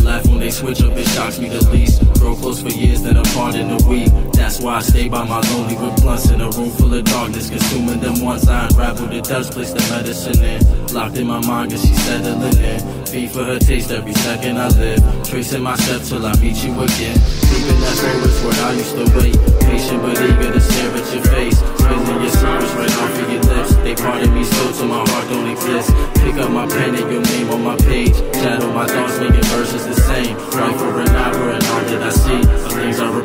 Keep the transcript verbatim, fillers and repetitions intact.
laugh when they switch up, it shocks me the least. Grow close for years, then apart in a week. That's why I stay by my lonely with blunts in a room full of darkness. Consuming them once I unravel the dust, place the medicine in. Locked in my mind, cause she's settling in. Feed for her taste every second I live. Tracing my steps till I meet you again. Keeping that forest where I used to wait. Patient but eager to stare at your face. Spilling your secrets right off of your lips. They part of me still till my heart don't exist. Pick up my pen and your name on my page. Shadow my thoughts, making verses the same. Right for an hour and all that I see. Some things I